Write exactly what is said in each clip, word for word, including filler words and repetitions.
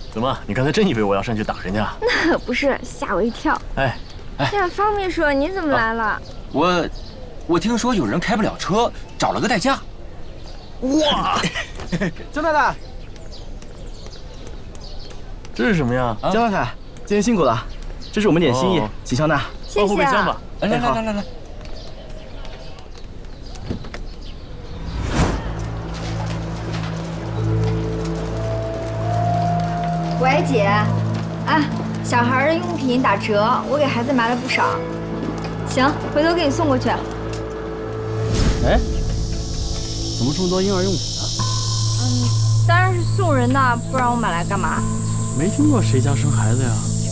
怎么？你刚才真以为我要上去打人家？ 那可不是，吓我一跳。 哎，哎， 呀，方秘书，你怎么来了？啊、 我，我听说有人开不了车，找了个代驾。 哇！ 江太太， 这是什么呀？ 江太太，今天辛苦了，这是我们点心意，请笑纳。 谢谢。 放后备箱吧。 来来来来来来。 喂，姐，啊，小孩的用品打折，我给孩子买了不少。行，回头给你送过去。 哎，怎么这么多婴儿用品呢？ 嗯，当然是送人的，不然我买来干嘛？ 没听过谁家生孩子呀？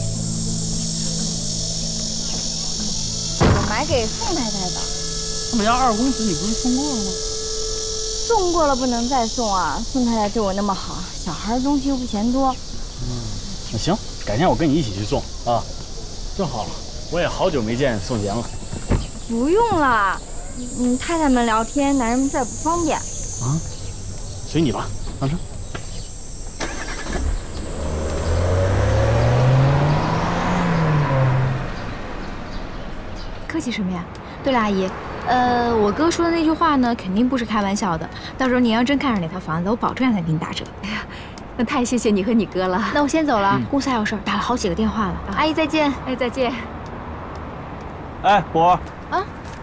我买给宋太太的。 他们家二公子你不是送过了吗？ 送过了不能再送啊！宋太太对我那么好，小孩的东西又不嫌多。 嗯，那行，改天我跟你一起去送啊。正好，我也好久没见宋贤了。 不用了，嗯，太太们聊天，男人们在不方便。 啊，随你吧，上车。 客气什么呀？对了，阿姨，呃，我哥说的那句话呢，肯定不是开玩笑的。到时候您要真看上哪套房子，我保证让他给你打折。哎呀。 那太谢谢你和你哥了。那我先走了，嗯、公司还有事儿，打了好几个电话了。啊、阿姨再见，哎再见。 哎，博啊，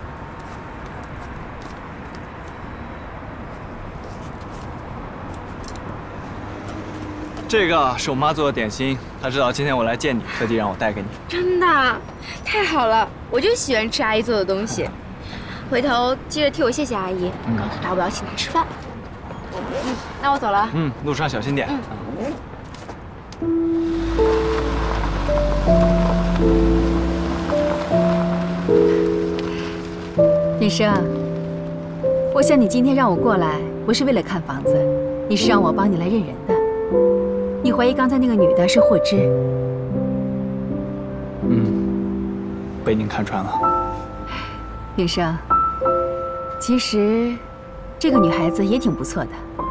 这个是我妈做的点心，她知道今天我来见你，特地让我带给你。 真的，太好了，我就喜欢吃阿姨做的东西。回头记得替我谢谢阿姨，嗯、告诉她我要请她吃饭。 嗯，那我走了。 嗯，路上小心点。 嗯。女生，我想你今天让我过来，不是为了看房子，你是让我帮你来认人的。你怀疑刚才那个女的是霍之？ 嗯，被您看穿了。 女生，其实这个女孩子也挺不错的。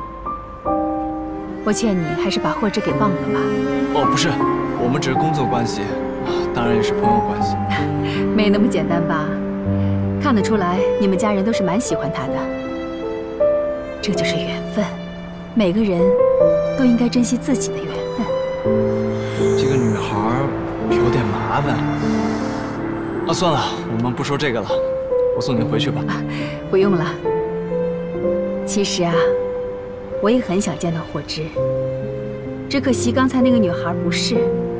我劝你还是把霍之给忘了吧。 哦，不是，我们只是工作关系，当然也是朋友关系。 没那么简单吧？看得出来，你们家人都是蛮喜欢他的。这就是缘分，每个人都应该珍惜自己的缘分。 这个女孩有点麻烦。啊，算了，我们不说这个了，我送你回去吧。啊， 不用了。其实啊。 我也很想见到霍之，只可惜刚才那个女孩不是。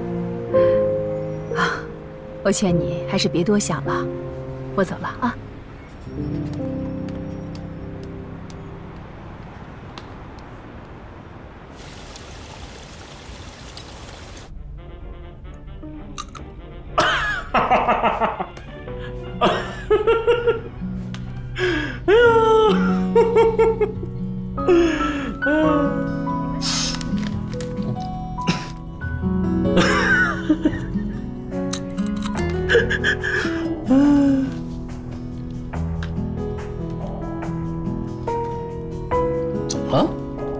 啊，我劝你还是别多想了，我走了啊。 哈哈哈哈哈！哎呀！ 怎么了？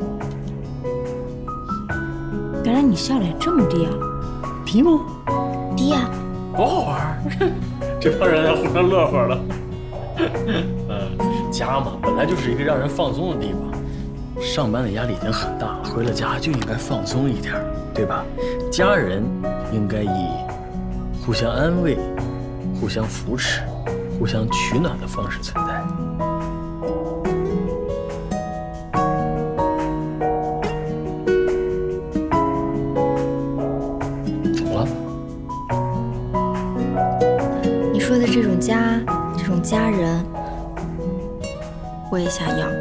原来你笑脸这么低啊？ 低吗？ 低呀、啊。 多好玩！这帮人要互相乐呵了。嗯，家嘛，本来就是一个让人放松的地方。 上班的压力已经很大了，回了家就应该放松一点，对吧？家人应该以互相安慰、互相扶持、互相取暖的方式存在。怎么了？ 你说的这种家，这种家人，我也想要。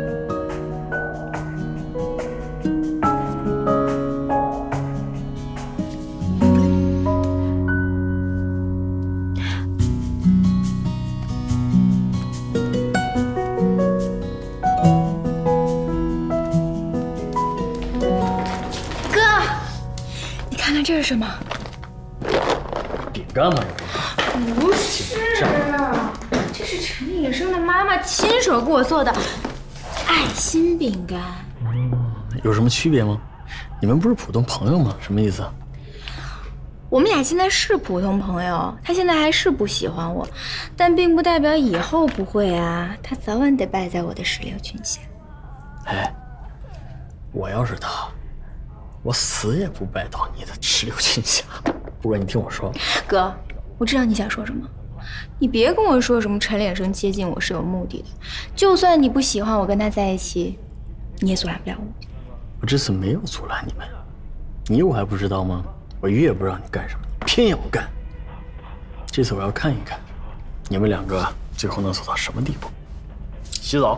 这是什么？ 饼干吗？ 不是，这是陈野生的妈妈亲手给我做的爱心饼干。 嗯，有什么区别吗？ 你们不是普通朋友吗？什么意思？ 我们俩现在是普通朋友，他现在还是不喜欢我，但并不代表以后不会啊。他早晚得败在我的石榴裙下。 哎，我要是他，我死也不拜到你的石榴裙下。不过你听我说， 哥，我知道你想说什么，你别跟我说什么陈脸生接近我是有目的的，就算你不喜欢我跟他在一起，你也阻拦不了我。 我这次没有阻拦你们，你我还不知道吗？我越不让你干什么，你偏要干。这次我要看一看，你们两个最后能走到什么地步。洗澡。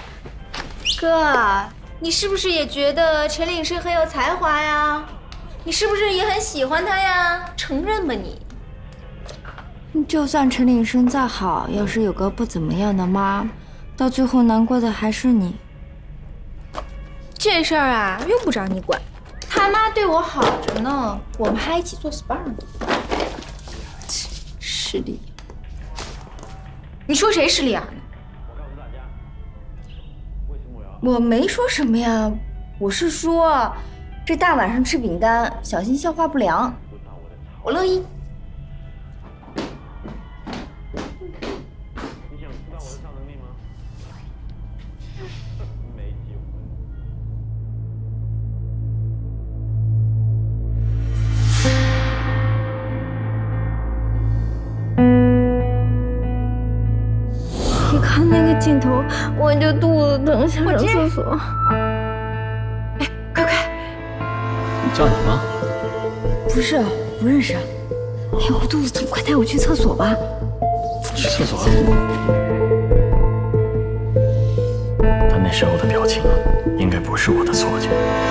哥，你是不是也觉得陈领生很有才华呀？你是不是也很喜欢他呀？承认吧你。 就算陈领生再好，要是有个不怎么样的妈，到最后难过的还是你。 这事儿啊，用不着你管。他妈对我好着呢，我们还一起做 S P A 呢。势利眼，你说谁势利眼呢？ 我没说什么呀，我是说，这大晚上吃饼干，小心消化不良。 我乐意。 看那个镜头，我就肚子疼，想上厕所。 哎，快快！ 叫你吗？ 不是，我不认识。哎，我肚子疼，快带我去厕所吧。 去厕所。他那时候的表情，应该不是我的错觉。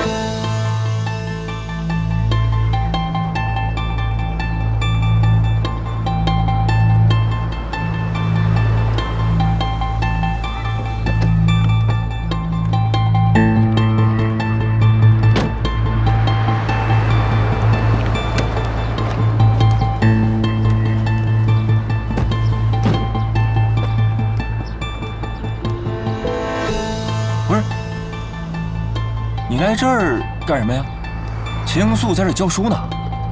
你来这儿干什么呀？秦英素在这儿教书呢。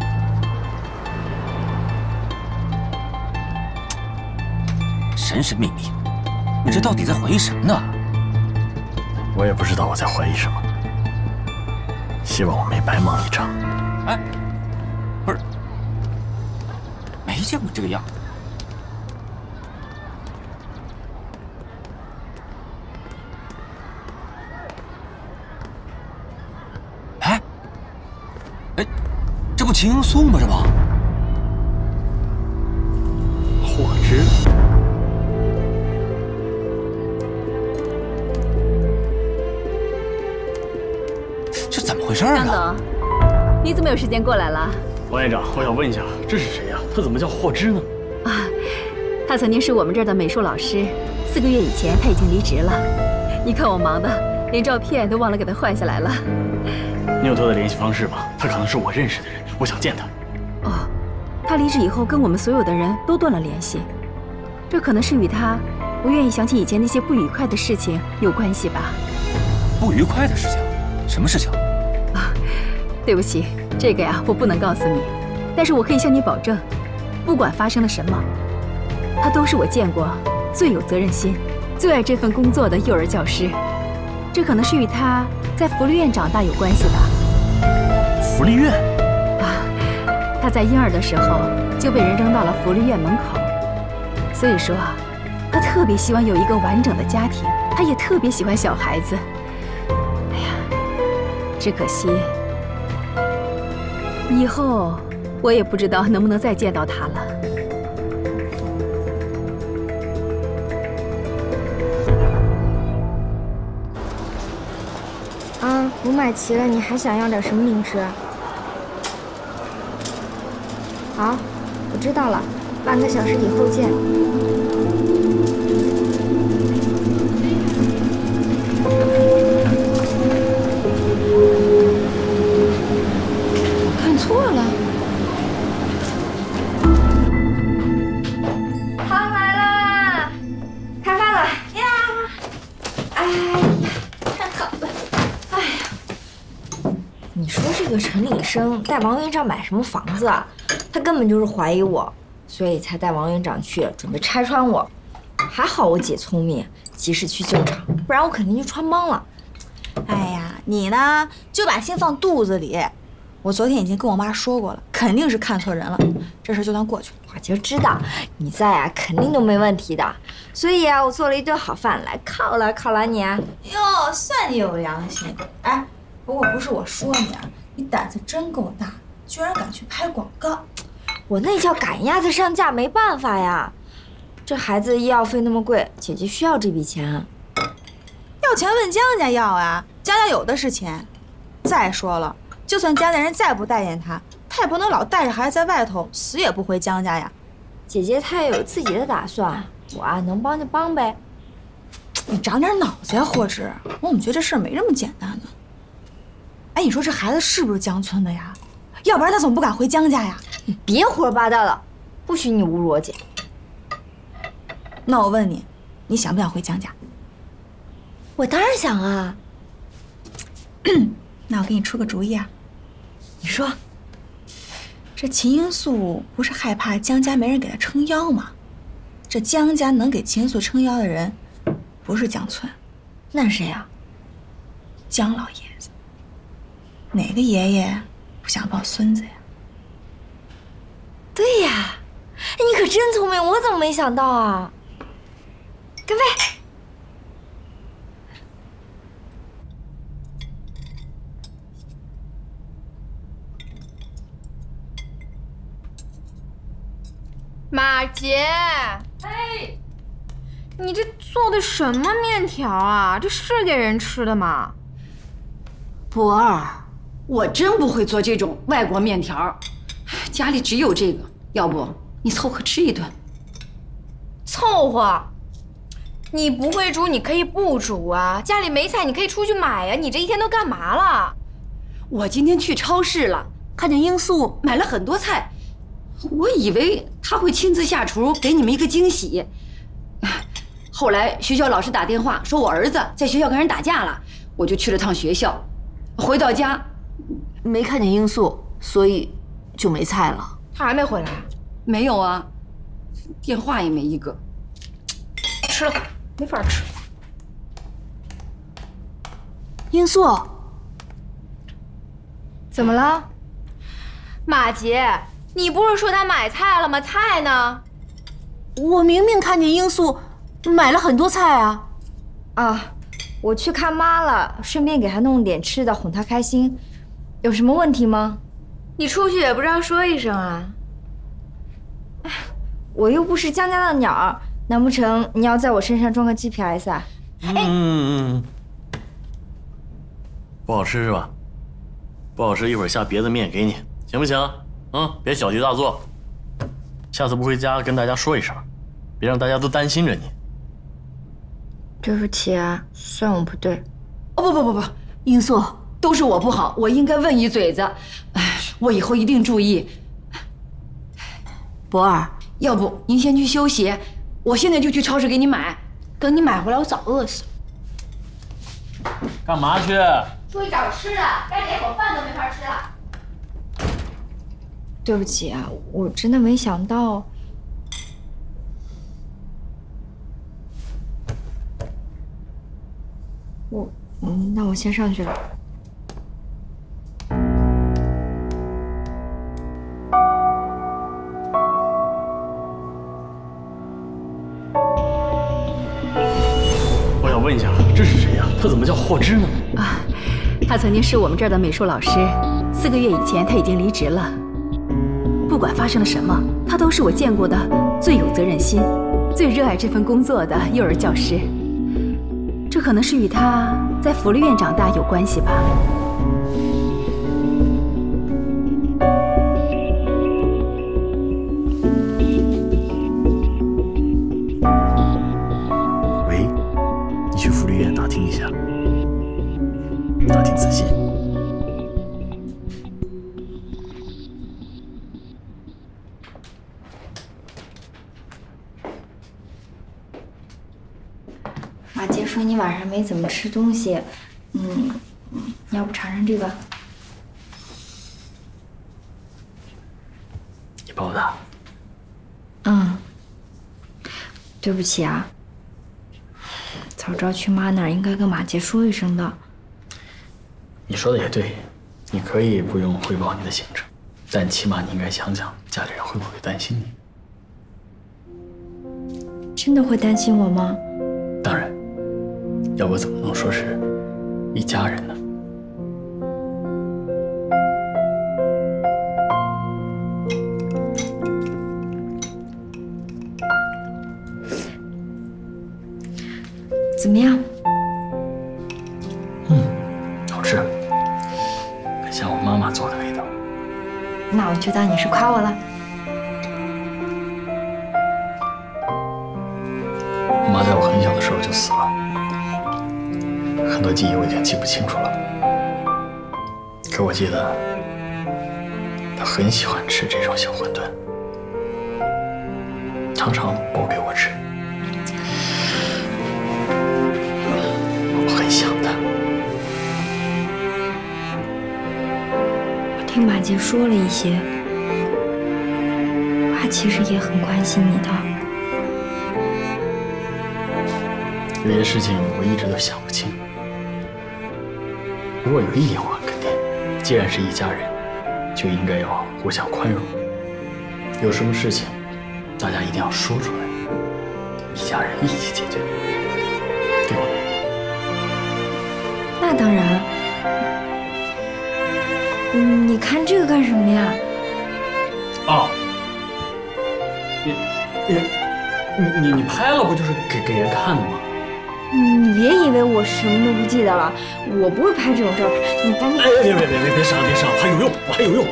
神神秘秘，你这到底在怀疑什么呢？ 我也不知道我在怀疑什么。希望我没白忙一场。 哎，不是，没见过你这个样。哎，哎，这不秦英素吗？这不， 火之。 这怎么回事啊？ 张总，你怎么有时间过来了？ 王院长，我想问一下，这是谁呀？他怎么叫霍之呢？ 啊，他曾经是我们这儿的美术老师，四个月以前他已经离职了。你看我忙的，连照片都忘了给他换下来了。 你有他的联系方式吗？他可能是我认识的人，我想见他。 哦，他离职以后跟我们所有的人都断了联系，这可能是与他不愿意想起以前那些不愉快的事情有关系吧？ 不愉快的事情？什么事情？ 啊，对不起，这个呀我不能告诉你，但是我可以向你保证，不管发生了什么，他都是我见过最有责任心、最爱这份工作的幼儿教师。这可能是与他在福利院长大有关系吧。 福利院？ 啊，他在婴儿的时候就被人扔到了福利院门口，所以说啊，他特别希望有一个完整的家庭，他也特别喜欢小孩子。哎呀，只可惜以后我也不知道能不能再见到他了。 啊，我买齐了，你还想要点什么零食？好，我知道了，半个小时以后见。看错了。汤来啦！开饭了呀！哎呀，太好了！哎呀， 你说这个陈礼生带王院长买什么房子啊？他根本就是怀疑我，所以才带王院长去，准备拆穿我。还好我姐聪明，及时去救场，不然我肯定就穿帮了。 哎呀，你呢就把心放肚子里。我昨天已经跟我妈说过了，肯定是看错人了，这事就当过去了。 我就知道你在啊，肯定都没问题的。所以啊，我做了一顿好饭来犒劳犒劳你。 哟，算你有良心。哎，不过不是我说你啊，你胆子真够大，居然敢去拍广告。 我那叫赶鸭子上架，没办法呀。这孩子医药费那么贵，姐姐需要这笔钱。 要钱问江家要啊，江家有的是钱。再说了，就算江家人再不待见他，他也不能老带着孩子在外头，死也不回江家呀。 姐姐她也有自己的打算，我啊能帮就帮呗。 你长点脑子呀，霍之，我怎么觉得这事儿没这么简单呢？哎，你说这孩子是不是江村的呀？要不然他怎么不敢回江家呀？ 你别胡说八道的，不许你侮辱我姐。 那我问你，你想不想回江家？ 我当然想啊。 那我给你出个主意啊。 你说， 这秦英素不是害怕江家没人给他撑腰吗？这江家能给秦英素撑腰的人，不是江村， 那是谁呀？ 江老爷子。哪个爷爷不想抱孙子呀？ 对呀，你可真聪明，我怎么没想到啊？干杯！ 马杰，哎，你这做的什么面条啊？这是给人吃的吗？ 博儿，我真不会做这种外国面条，家里只有这个，要不你凑合吃一顿。 凑合？你不会煮，你可以不煮啊。家里没菜，你可以出去买呀。你这一天都干嘛了？ 我今天去超市了，看见英素买了很多菜。我以为他会亲自下厨给你们一个惊喜，后来学校老师打电话说我儿子在学校跟人打架了，我就去了趟学校，回到家没看见英素，所以就没菜了。 他还没回来？ 没有啊，电话也没一个。 吃了，没法吃。 英素， 怎么了？马杰。你不是说他买菜了吗？菜呢？ 我明明看见英素买了很多菜啊！ 啊，我去看妈了，顺便给她弄点吃的，哄她开心。有什么问题吗？ 你出去也不知道说一声啊！ 我又不是江家的鸟，难不成你要在我身上装个 G P S 啊？ 嗯嗯嗯，不好吃是吧？不好吃，一会儿下别的面给你，行不行？嗯，别小题大做，下次不回家跟大家说一声，别让大家都担心着你。 对不起啊，算我不对。 哦不不不不，英素，都是我不好，我应该问一嘴子，哎，我以后一定注意。博儿，要不您先去休息，我现在就去超市给你买，等你买回来我早饿死了。 干嘛去？ 出去找吃的，该连口饭都没法吃了。 对不起啊，我真的没想到。我，嗯，那我先上去了。 我想问一下，这是谁呀？他怎么叫霍之呢？ 啊，他曾经是我们这儿的美术老师，四个月以前他已经离职了。不管发生了什么，他都是我见过的最有责任心、最热爱这份工作的幼儿教师。这可能是与他在福利院长大有关系吧。 喂，你去福利院打听一下，打听仔细。 马杰说你晚上没怎么吃东西，嗯，要不尝尝这个？ 包的。 嗯，对不起啊。早知道去妈那儿，应该跟马杰说一声的。 你说的也对，你可以不用汇报你的行程，但起码你应该想想家里人会不会担心你。 真的会担心我吗？ 当然，要不怎么能说是一家人呢？ 怎么样？ 嗯，好吃，很像我妈妈做的味道。 那我就当你是夸我了。 我妈在我很小的时候就死了，很多记忆我已经记不清楚了。可我记得，她很喜欢吃这种小馄饨，常常包给我吃。我很想她。 我听马杰说了一些，他其实也很关心你的。 有些事情我一直都想不清，不过有一点我很肯定，既然是一家人，就应该要互相宽容。有什么事情，大家一定要说出来，一家人一起解决，对吧？ 那当然。嗯，你看这个干什么呀？ 哦，你你你你拍了不就是给给人看的吗？ 你别以为我什么都不记得了，我不会拍这种照片。你赶紧…… 哎，别别别别别上别上，还有用，我还有用。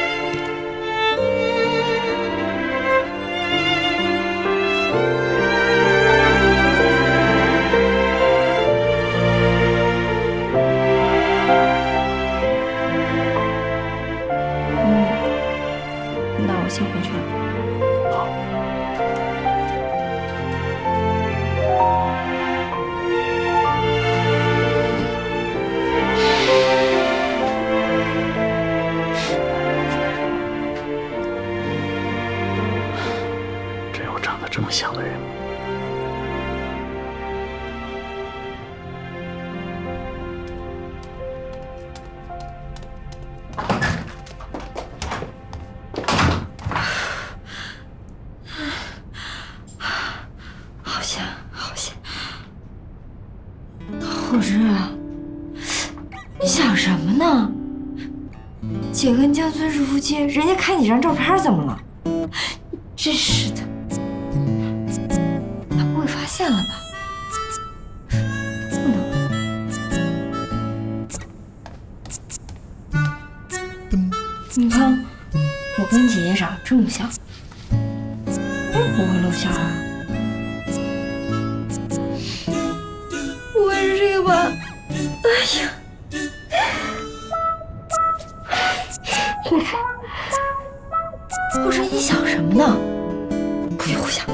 嗯，那我先回去了。 好。这么想的人， 好险，好险！虎之，你想什么呢？姐跟江村是夫妻，人家看你张照片怎么了？真是的。发现了吧？不能。你看，我跟姐姐长得这么像，不会露馅啊。不会是这个吧？哎呀！你看，我说你想什么呢？不许胡想！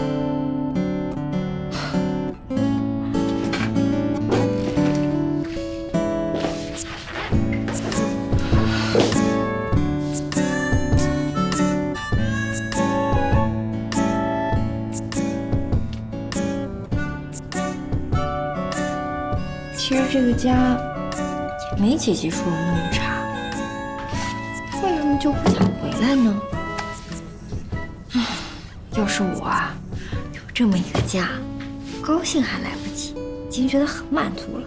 其实这个家也没姐姐说的那么差，为什么就不想回来呢？唉，要是我啊，有这么一个家，高兴还来不及，已经觉得很满足了。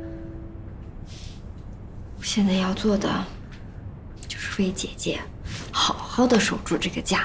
我现在要做的，就是为姐姐好好的守住这个家。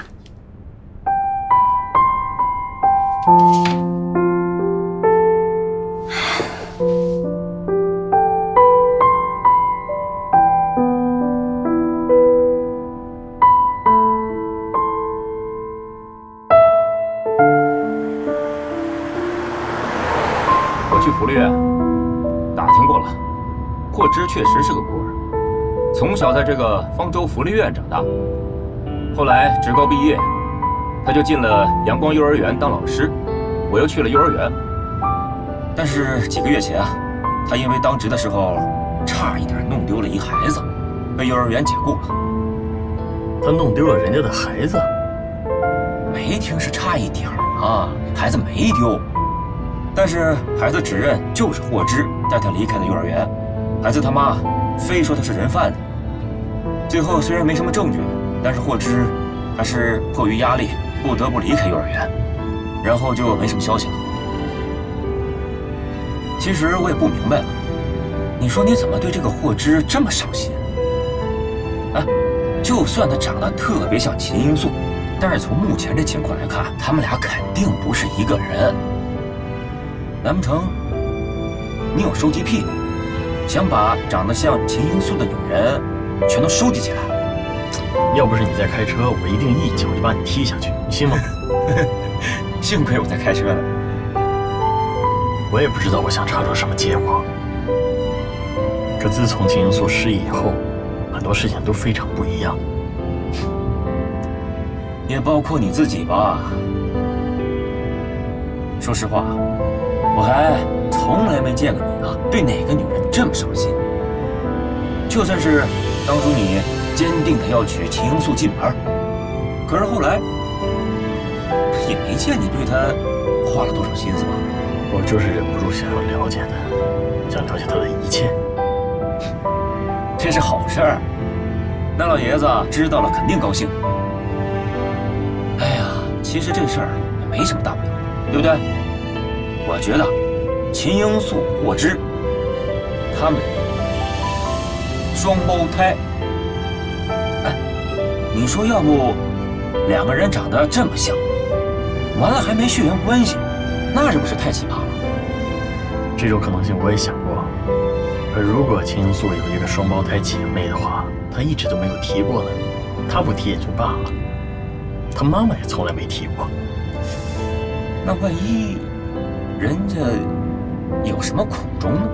去福利院打听过了，霍之确实是个孤儿，从小在这个方舟福利院长大，后来职高毕业，他就进了阳光幼儿园当老师，我又去了幼儿园。但是几个月前啊，他因为当值的时候差一点弄丢了一孩子，被幼儿园解雇了。 他弄丢了人家的孩子？ 没听是差一点儿啊，孩子没丢，但是孩子指认就是霍之带他离开的幼儿园，孩子他妈非说他是人贩子。最后虽然没什么证据，但是霍之还是迫于压力不得不离开幼儿园，然后就没什么消息了。其实我也不明白了，你说你怎么对这个霍之这么上心？啊，就算他长得特别像秦英素，但是从目前这情况来看，他们俩肯定不是一个人。难不成你有收集癖，想把长得像秦英素的女人全都收集起来？ 要不是你在开车，我一定一脚就把你踢下去，你信吗？ 幸亏我在开车呢。 我也不知道我想查出什么结果，可自从秦英素失忆以后，很多事情都非常不一样， 也包括你自己吧。说实话，我还从来没见过你啊，对哪个女人这么上心。就算是当初你坚定的要娶秦英素进门，可是后来也没见你对她花了多少心思吧？ 我就是忍不住想要了解她，想了解她的一切。 这是好事儿，那老爷子知道了肯定高兴。哎呀，其实这事儿也没什么大不了，对不对？我觉得秦英素、霍之他们双胞胎，哎，你说要不两个人长得这么像，完了还没血缘关系，那是不是太奇葩了？ 这种可能性我也想过，可如果秦英素有一个双胞胎姐妹的话，她一直都没有提过呢。她不提也就罢了，她妈妈也从来没提过。 那万一人家有什么苦衷呢？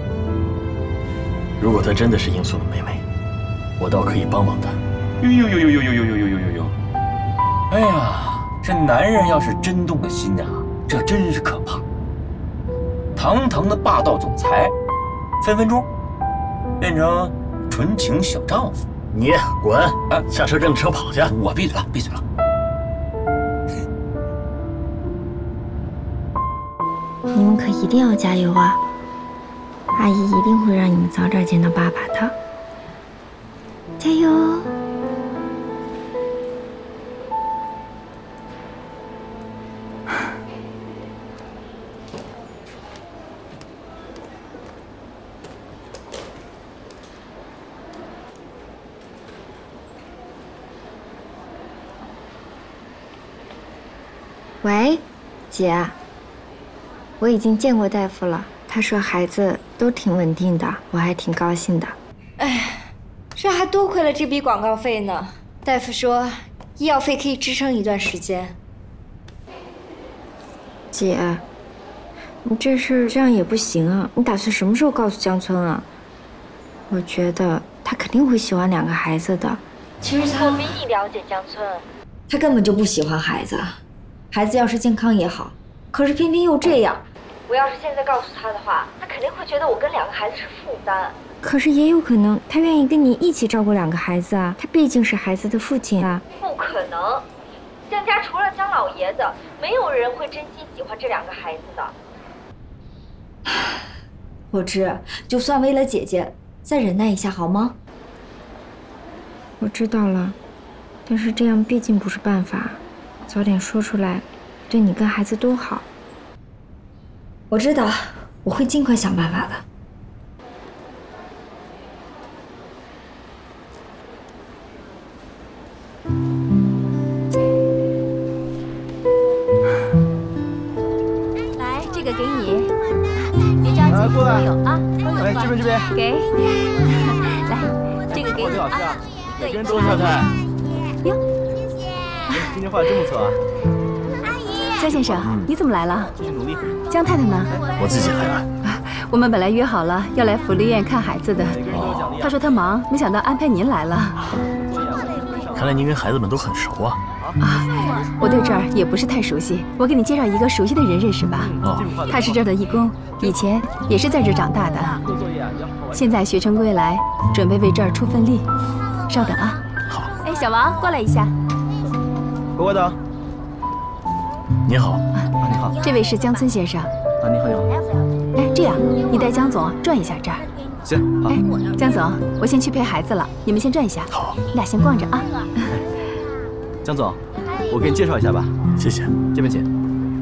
如果她真的是英素的妹妹，我倒可以帮帮她。 呦呦呦呦呦呦呦呦呦呦呦！哎呀，这男人要是真动了心啊，这真是可怕。堂堂的霸道总裁，分分钟变成纯情小丈夫。 你滚！啊，下车扔车跑去！ 我闭嘴了，闭嘴了。 你们可一定要加油啊！阿姨一定会让你们早点见到爸爸的，加油！喂，姐，我已经见过大夫了，他说孩子都挺稳定的，我还挺高兴的。 哎，这还多亏了这笔广告费呢。大夫说，医药费可以支撑一段时间。 姐，你这事这样也不行啊！你打算什么时候告诉江村啊？我觉得他肯定会喜欢两个孩子的。 其实他我比你了解江村， 他根本就不喜欢孩子。孩子要是健康也好，可是偏偏又这样。我要是现在告诉他的话，他肯定会觉得我跟两个孩子是负担。 可是也有可能，他愿意跟你一起照顾两个孩子啊，他毕竟是孩子的父亲啊。 不可能，江家除了江老爷子，没有人会真心喜欢这两个孩子的。我知，就算为了姐姐，再忍耐一下好吗？ 我知道了，但是这样毕竟不是办法。早点说出来，对你跟孩子都好。 我知道，我会尽快想办法的。 来，这个给你，别着急，都有啊，都有。 来，这边这边， 给，来，这个给你啊， 每个人都小菜。 哟。 今天画的真不错啊！ 阿姨，江先生，嗯、你怎么来了？ 继续努力。 江太太呢？ 我自己来了。 我们本来约好了要来福利院看孩子的，哦、他说他忙，没想到安排您来了。 看来您跟孩子们都很熟啊。 啊，我对这儿也不是太熟悉，我给你介绍一个熟悉的人认识吧。 哦， 他是这儿的义工，以前也是在这儿长大的，现在学成归来，准备为这儿出份力。稍等啊。 好。 哎，小王，过来一下。 乖乖的。 你好。 啊，你好。 这位是江村先生。 啊，你好，你好。 哎，这样，你带江总转一下这儿。 行。好。 哎，江总，我先去陪孩子了，你们先转一下。 好。 你俩先逛着啊。 江总，我给你介绍一下吧。 谢谢。 这边请。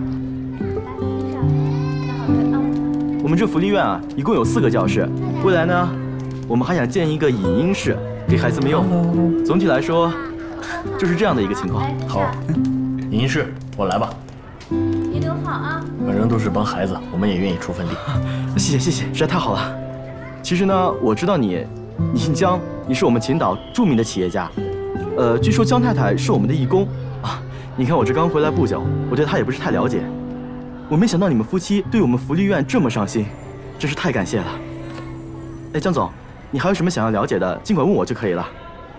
我们这福利院啊，一共有四个教室。未来呢，我们还想建一个影音室，给孩子们用。总体来说，就是这样的一个情况。 好，影音室我来吧。 你留好啊。 反正都是帮孩子，我们也愿意出份力。 谢谢谢谢，实在太好了。其实呢，我知道你，你姓江，你是我们秦岛著名的企业家。呃，据说江太太是我们的义工啊。你看我这刚回来不久，我对她也不是太了解。我没想到你们夫妻对我们福利院这么上心，真是太感谢了。哎，江总，你还有什么想要了解的，尽管问我就可以了。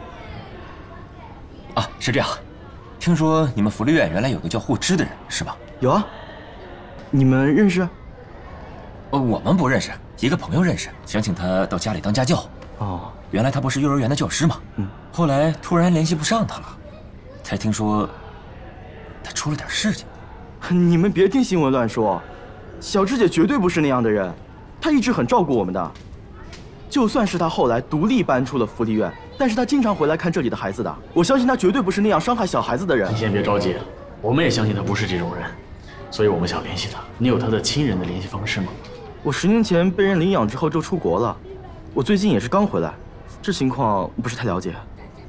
啊，是这样，听说你们福利院原来有个叫霍之的人，是吧？ 有啊，你们认识？ 呃，我们不认识，一个朋友认识，想请他到家里当家教。 哦， 原来他不是幼儿园的教师吗？嗯，后来突然联系不上他了，才听说他出了点事情。 你们别听新闻乱说，小芝姐绝对不是那样的人，她一直很照顾我们的。就算是她后来独立搬出了福利院，但是她经常回来看这里的孩子的。我相信她绝对不是那样伤害小孩子的人。 你先别着急，我们也相信她不是这种人，所以我们想联系她。你有她的亲人的联系方式吗？ 我十年前被人领养之后就出国了，我最近也是刚回来，这情况不是太了解。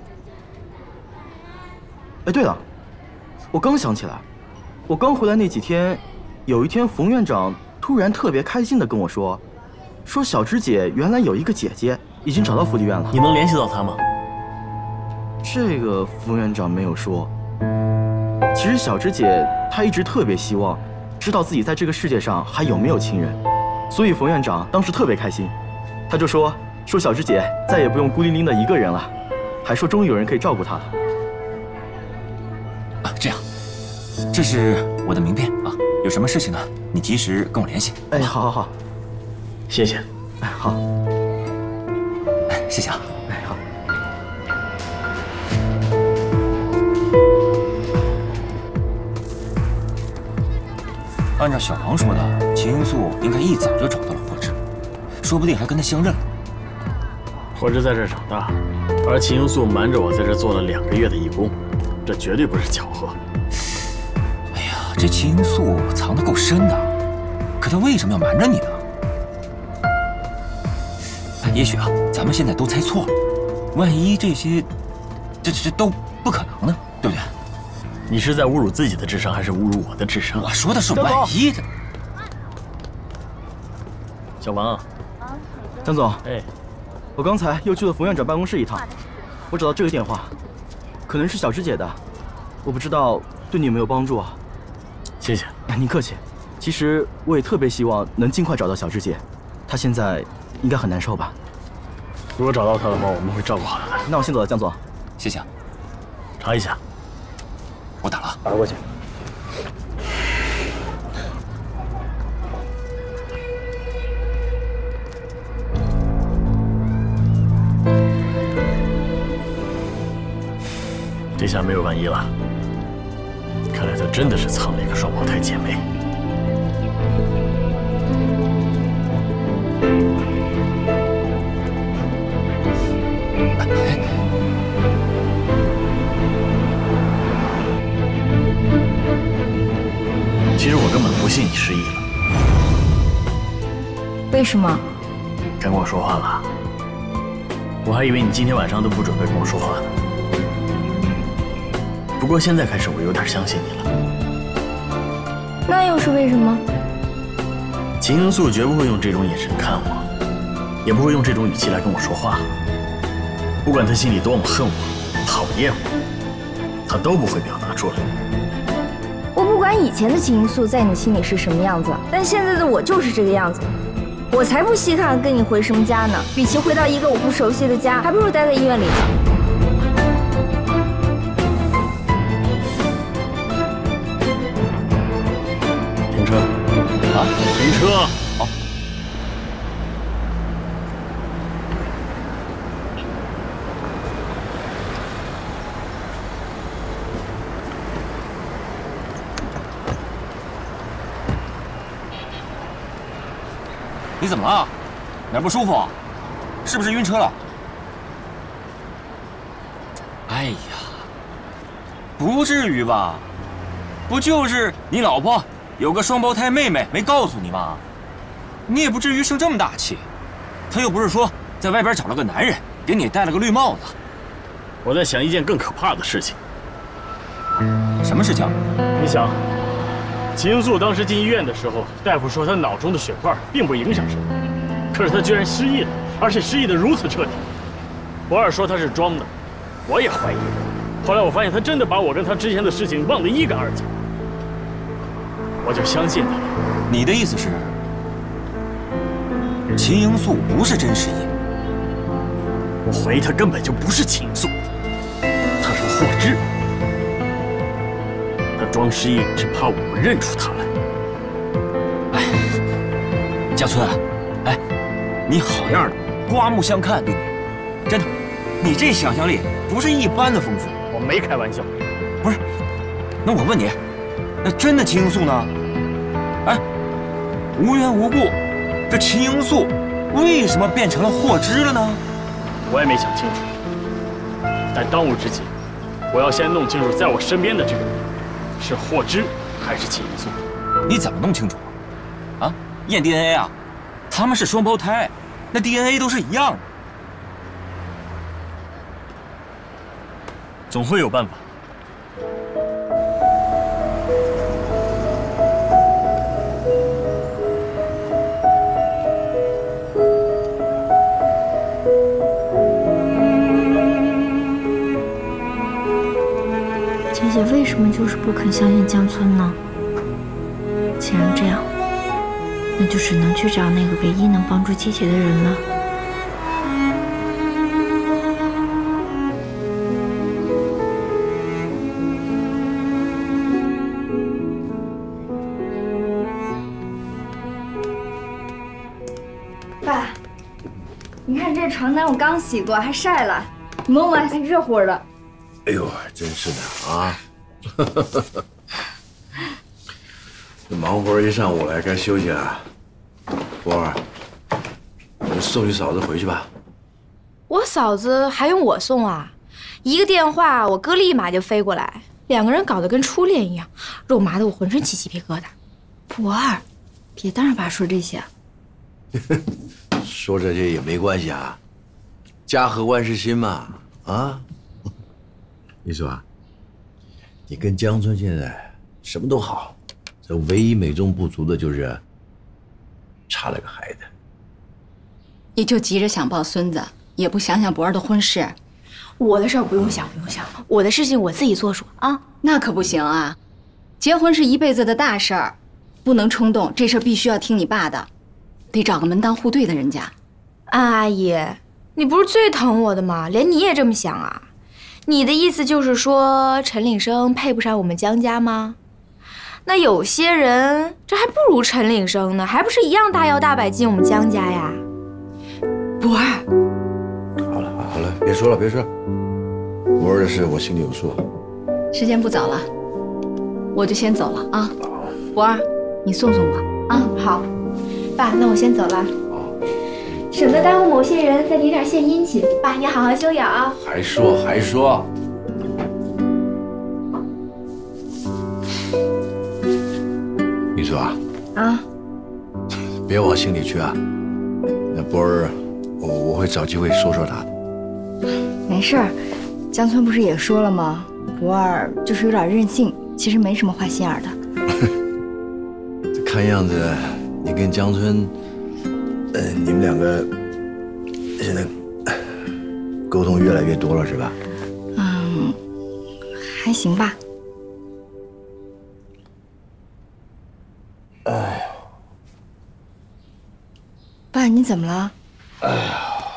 哎，对了，我刚想起来。我刚回来那几天，有一天冯院长突然特别开心地跟我说，说小芝姐原来有一个姐姐，已经找到福利院了。 你能联系到她吗？ 这个冯院长没有说。其实小芝姐她一直特别希望知道自己在这个世界上还有没有亲人，所以冯院长当时特别开心，他就说说小芝姐再也不用孤零零的一个人了，还说终于有人可以照顾她了。 啊，这样。这是我的名片啊，有什么事情呢，你及时跟我联系。 哎，好好好， 谢谢。 哎，好， 哎，谢谢啊。 哎，好。 按照小王说的，秦英素应该一早就找到了霍之，说不定还跟他相认了。 霍之在这儿长大，而秦英素瞒着我在这做了两个月的义工，这绝对不是巧合。 这秦英素藏得够深的，可他为什么要瞒着你呢？也许啊，咱们现在都猜错了，万一这些，这这都不可能呢，对不对？ 你是在侮辱自己的智商，还是侮辱我的智商？ 我说的是万一的。 小王， 江总， 哎， 我刚才又去了冯院长办公室一趟，我找到这个电话，可能是小芝姐的，我不知道对你有没有帮助啊？ 谢谢。 您客气。其实我也特别希望能尽快找到小芝姐，她现在应该很难受吧？ 如果找到她的话，我们会照顾好她的。 那我先走了，江总。 谢谢。 查一下。 我打了。 打过去。这下没有万一了。看来她真的是藏了一个双胞胎姐妹。其实我根本不信你失忆了。 为什么？ 敢跟我说话了？我还以为你今天晚上都不准备跟我说话呢。不过现在开始，我有点相信你了。 那又是为什么？ 秦英素绝不会用这种眼神看我，也不会用这种语气来跟我说话。不管他心里多么恨我、讨厌我，他都不会表达出来。 我不管以前的秦英素在你心里是什么样子，但现在的我就是这个样子。我才不稀罕跟你回什么家呢！与其回到一个我不熟悉的家，还不如待在医院里呢。 停车！啊，停车！好。 你怎么了？哪不舒服？是不是晕车了？哎呀，不至于吧？不就是你老婆有个双胞胎妹妹没告诉你吗？你也不至于生这么大气。她又不是说在外边找了个男人，给你戴了个绿帽子。 我在想一件更可怕的事情。 什么事情？ 你想，秦英素当时进医院的时候，大夫说她脑中的血块并不影响什么，可是她居然失忆了，而且失忆得如此彻底。博二说她是装的，我也怀疑。后来我发现她真的把我跟她之前的事情忘得一干二净，我就相信她了。 你的意思是，秦英素不是真失忆？ 我怀疑她根本就不是秦英素，她是霍之。她装失忆是怕我们认出她来。 哎，家村，哎，你好样的，刮目相看，对你，真的，你这想象力不是一般的丰富。 我没开玩笑。 不是，那我问你，那真的秦英素呢？哎，无缘无故，这秦英素为什么变成了霍之了呢？ 我也没想清楚，但当务之急，我要先弄清楚在我身边的这个人是霍之还是秦英素。 你怎么弄清楚啊？啊，验 D N A 啊？他们是双胞胎，那 D N A 都是一样的。 总会有办法。 姐姐为什么就是不肯相信江村呢？既然这样，那就只能去找那个唯一能帮助姐姐的人了。 爸，你看这床单我刚洗过，还晒了，你摸摸，还热乎的。 哎呦，真是的啊！这忙活一上午了，该休息了。波儿，你送你嫂子回去吧。 我嫂子还用我送啊？一个电话，我哥立马就飞过来，两个人搞得跟初恋一样，肉麻的我浑身起鸡皮疙瘩。博儿，别当着爸说这些。 说这些也没关系啊，家和万事兴嘛，啊。你说啊，你跟江村现在什么都好，这唯一美中不足的就是差了个孩子。 你就急着想抱孙子，也不想想博儿的婚事。 我的事儿不用想，不用想，我的事情我自己做主啊。 那可不行啊，结婚是一辈子的大事儿，不能冲动，这事儿必须要听你爸的，得找个门当户对的人家。 安阿姨，你不是最疼我的吗？连你也这么想啊？你的意思就是说陈岭生配不上我们江家吗？那有些人这还不如陈岭生呢，还不是一样大摇大摆进我们江家呀？博儿， 好了好了，别说了别说了，博儿的事我心里有数。 时间不早了，我就先走了啊。博儿，你送送我啊。 好，爸，那我先走了。省得耽误某些人在你这儿献殷勤。爸，你好好休养啊。 还说还说。你说啊， 啊， 别往心里去啊。那波儿，我我会找机会说说他的。 没事儿，江村不是也说了吗？博儿就是有点任性，其实没什么坏心眼的。 看样子，你跟江村。呃，你们两个现在沟通越来越多了，是吧？ 嗯，还行吧。 哎呀， 爸，你怎么了？ 哎呀，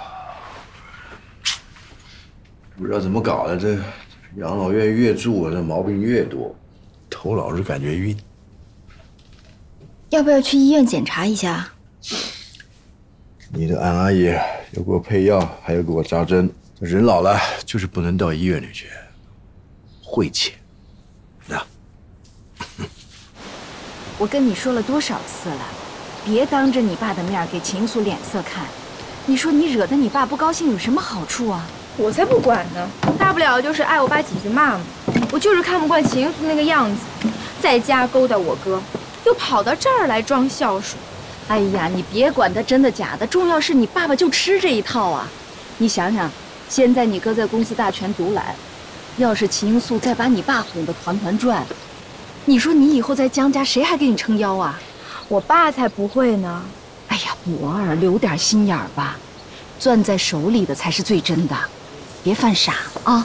不知道怎么搞的，这养老院越住，这毛病越多，头老是感觉晕。 要不要去医院检查一下？ 你的安阿姨要给我配药，还要给我扎针。人老了就是不能到医院里去，晦气。那， 我跟你说了多少次了， 别当着你爸的面给秦素脸色看。你说你惹得你爸不高兴有什么好处啊？ 我才不管呢，大不了就是挨我爸几句骂嘛。我就是看不惯秦英素那个样子，在家勾搭我哥，又跑到这儿来装孝顺。 哎呀，你别管他真的假的，重要是你爸爸就吃这一套啊！你想想，现在你哥在公司大权独揽，要是秦英素再把你爸哄得团团转，你说你以后在江家谁还给你撑腰啊？ 我爸才不会呢。 哎呀，博儿，留点心眼儿吧，攥在手里的才是最真的，别犯傻啊！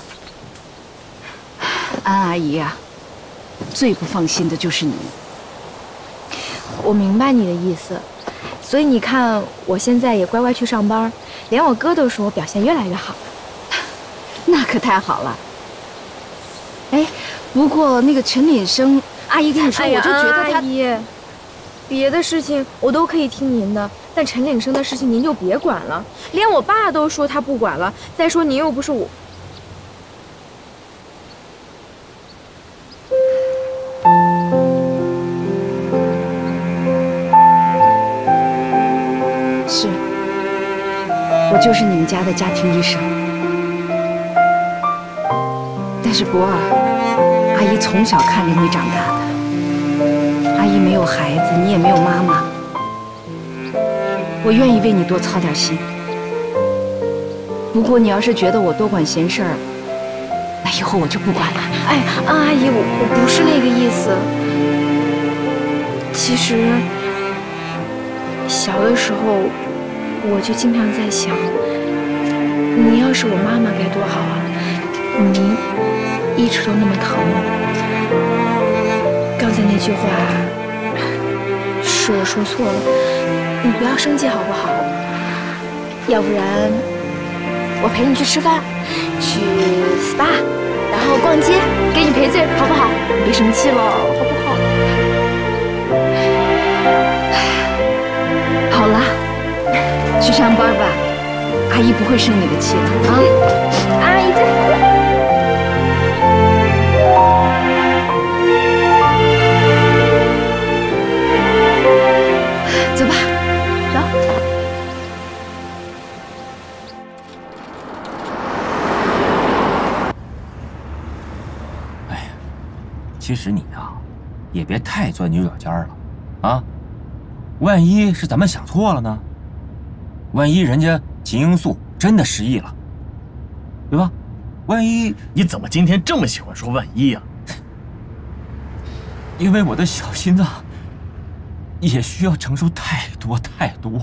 安阿姨呀、啊，最不放心的就是你。 我明白你的意思，所以你看我现在也乖乖去上班，连我哥都说我表现越来越好了。 那可太好了。哎，不过那个陈岭生阿姨跟你说，我就觉得他。 阿姨，别的事情我都可以听您的，但陈岭生的事情您就别管了。连我爸都说他不管了，再说您又不是我。 是，我就是你们家的家庭医生。但是博儿，阿姨从小看着你长大的，阿姨没有孩子，你也没有妈妈，我愿意为你多操点心。不过你要是觉得我多管闲事儿，那以后我就不管了。 哎，安阿姨，我我不是那个意思。其实小的时候我就经常在想，你要是我妈妈该多好啊！你一直都那么疼我。刚才那句话是我说错了，你不要生气好不好？要不然我陪你去吃饭，去 S P A， 然后逛街，给你赔罪，好不好？别生气了，好不好？ 好了，去上班吧，阿姨不会生你的气的啊！ 阿姨最好了。 走吧，走。 哎呀，其实你啊，也别太钻牛角尖了，啊！万一是咱们想错了呢？万一人家秦英素真的失忆了，对吧？万一你怎么今天这么喜欢说万一啊？ 因为我的小心脏也需要承受太多太多。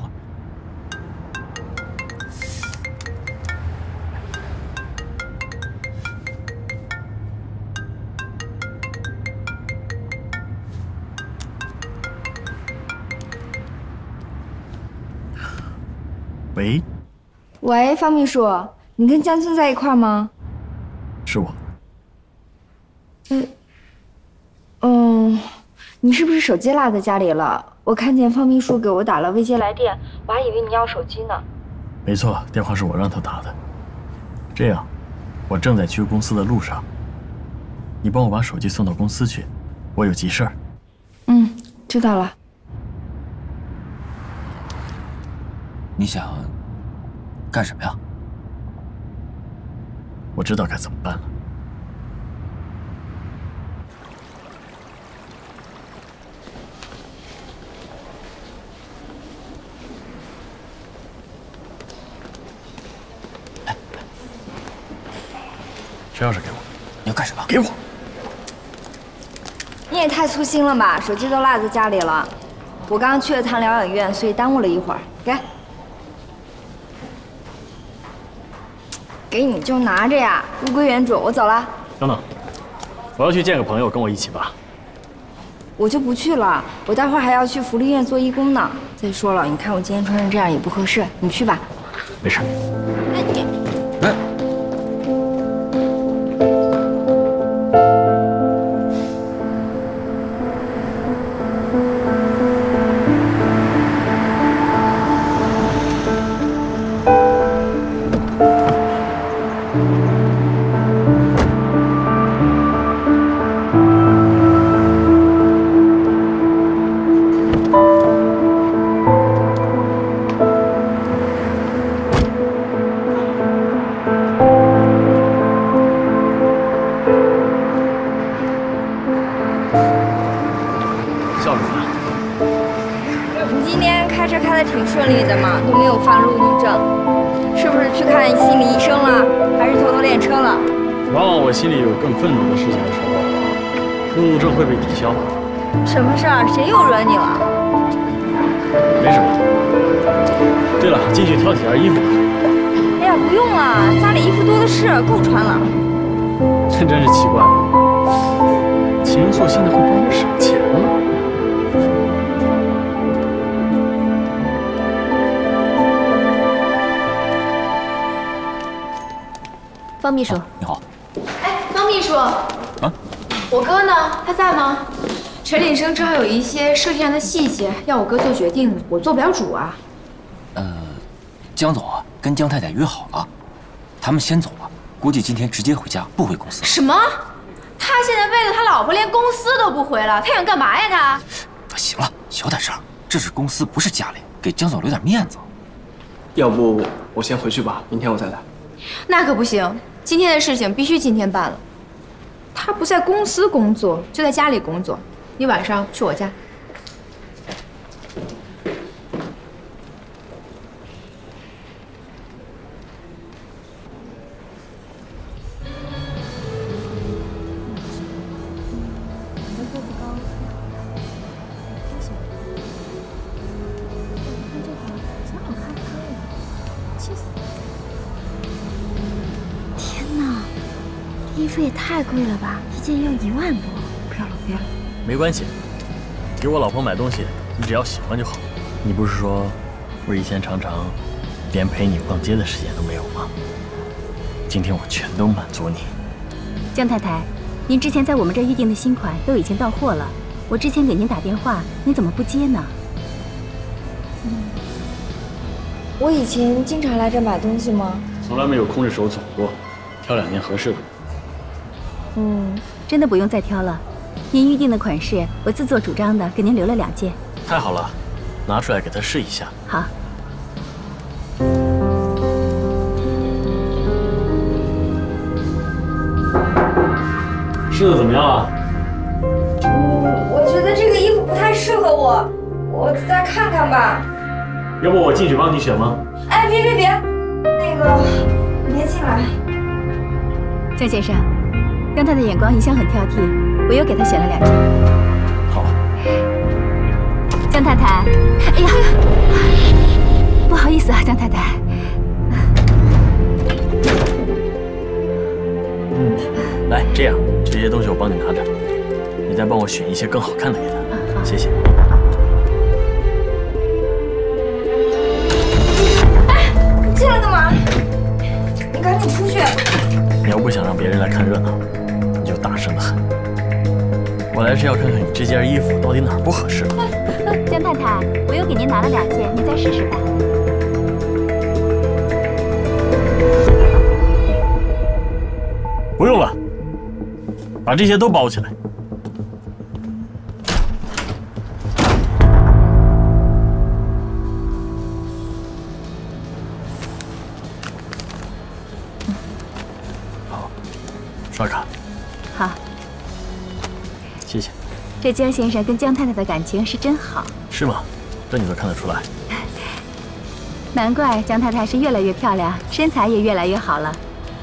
喂， 喂，方秘书，你跟江村在一块吗？ 是我。 嗯，嗯，你是不是手机落在家里了？我看见方秘书给我打了未接来电，我还以为你要手机呢。 没错，电话是我让他打的。这样，我正在去公司的路上，你帮我把手机送到公司去，我有急事儿。 嗯，知道了。 你想干什么呀？ 我知道该怎么办了。车钥匙给我。 你要干什么？ 给我。 你也太粗心了吧，手机都落在家里了。我刚刚去了趟疗养院，所以耽误了一会儿。给。给你就拿着呀，物归原主。我走了。 等等，我要去见个朋友，跟我一起吧。 我就不去了，我待会儿还要去福利院做义工呢。再说了，你看我今天穿成这样也不合适，你去吧。 没事。 哎你。 哎。 顺利的嘛，都没有犯路怒症。是不是去看心理医生了，还是偷偷练车了？ 往往我心里有更愤怒的事情的时候，路怒症会被抵消。 什么事儿？谁又惹你了？ 没什么。对了，进去挑几件衣服吧。 哎呀，不用了，家里衣服多的是，够穿了。 这真是奇怪，秦英素现在会帮我省钱了。 方秘书， 你好。 哎，方秘书。啊。我哥呢？他在吗？陈领生正好有一些设计上的细节要我哥做决定，我做不了主啊。 呃，江总啊，跟江太太约好了，他们先走了，估计今天直接回家，不回公司了。 什么？他现在为了他老婆连公司都不回了，他想干嘛呀他？ 行了，小点声，这是公司，不是家里，给江总留点面子。 要不我先回去吧，明天我再来。 那可不行，今天的事情必须今天办了。他不在公司工作，就在家里工作。你晚上去我家。 天哪，这衣服也太贵了吧，一件要一万多！不要了，不要了。 没关系，给我老婆买东西，你只要喜欢就好。你不是说我以前常常连陪你逛街的时间都没有吗？今天我全都满足你。 江太太，您之前在我们这儿预定的新款都已经到货了，我之前给您打电话，你怎么不接呢？ 嗯，我以前经常来这买东西吗？ 从来没有空着手走过，挑两件合适的。 嗯，真的不用再挑了。您预定的款式，我自作主张的给您留了两件。 太好了，拿出来给他试一下。 好。 试的怎么样啊？ 嗯，我觉得这个衣服不太适合我，我再看看吧。 要不我进去帮你选吗？ 哎，别别别，那个你别进来。 江先生，江太太眼光一向很挑剔。我又给她选了两件。 好， 江太太，哎呀，不好意思啊，江太太。 嗯，来，这样这些东西我帮你拿着，你再帮我选一些更好看的给她。 好， 谢谢。 哎，你进来干嘛？你赶紧出去！ 你要不想让别人来看热闹，你就大声的喊。我来是要看看你这件衣服到底哪儿不合适了。 江太太，我又给您拿了两件，您再试试吧。 不用了，把这些都包起来。好，刷卡。 好。 谢谢。 这江先生跟江太太的感情是真好。 是吗？这你都看得出来。 难怪江太太是越来越漂亮，身材也越来越好了。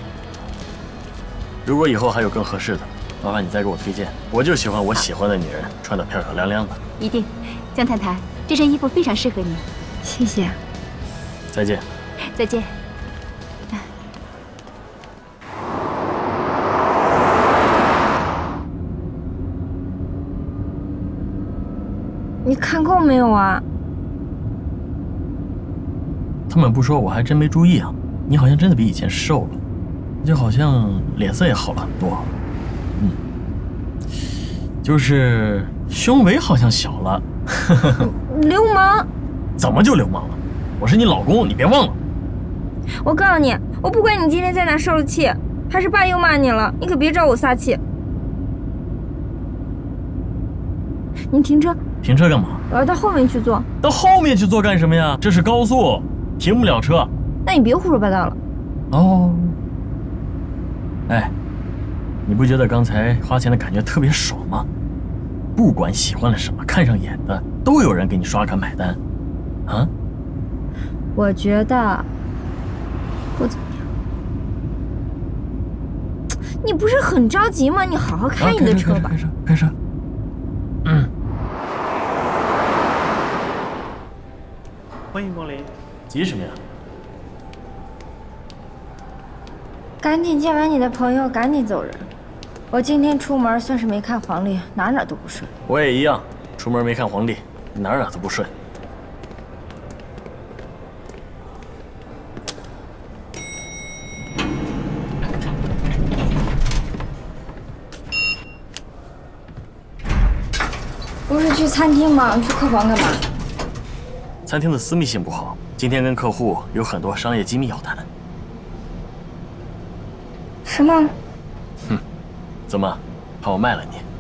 如果以后还有更合适的，麻烦你再给我推荐。我就喜欢我喜欢的女人穿得漂漂亮亮的。 一定。江太太，这身衣服非常适合你。 谢谢。 再见。 再见。 你看够没有啊？ 他们不说，我还真没注意啊。你好像真的比以前瘦了，就好像脸色也好了很多。嗯，就是胸围好像小了。 流氓！ 怎么就流氓了？我是你老公，你别忘了。 我告诉你，我不管你今天在哪受了气，还是爸又骂你了，你可别找我撒气。你停车。 停车干嘛？ 我要到后面去坐。 到后面去坐干什么呀？这是高速，停不了车。 那你别胡说八道了。 哦。哎，你不觉得刚才花钱的感觉特别爽吗？不管喜欢了什么，看上眼的，都有人给你刷卡买单，啊？ 我觉得不怎么样。你不是很着急吗？你好好开你的车吧。 开车，开车。嗯。 欢迎光临。 急什么呀？ 赶紧见完你的朋友，赶紧走人。我今天出门算是没看黄历，哪哪都不顺。 我也一样，出门没看黄历，哪哪都不顺。 不是去餐厅吗？去客房干嘛？ 餐厅的私密性不好，今天跟客户有很多商业机密要谈。 是吗？ 哼，怎么，怕我卖了你？